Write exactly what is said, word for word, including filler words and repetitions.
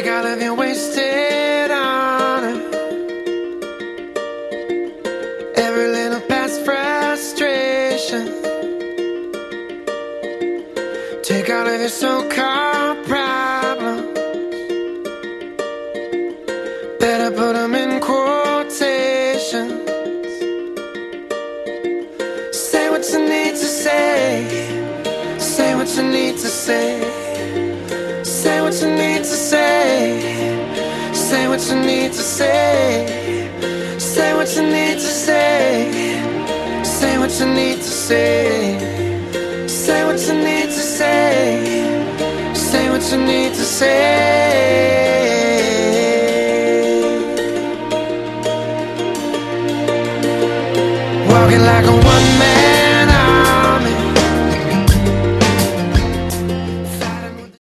Take all of your wasted honor, every little past frustration. Take all of your so-called problems, better put them in quotations. Say what you need to say, say what you need to say, say what you need to say, say what you need to say, say what you need to say, say what you need to say, say what you need to say, say what you need to say. Walking like a one-man